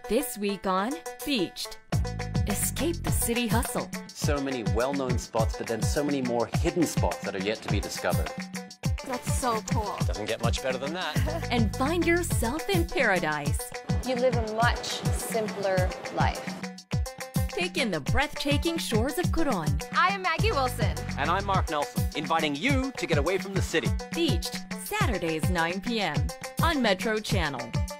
This week on Beached. Escape the city hustle. So many well-known spots, but then so many more hidden spots that are yet to be discovered. That's so cool. Doesn't get much better than that. And find yourself in paradise. You live a much simpler life. Take in the breathtaking shores of Coron. I am Maggie Wilson. And I'm Mark Nelson, inviting you to get away from the city. Beached, Saturdays 9 p.m. on Metro Channel.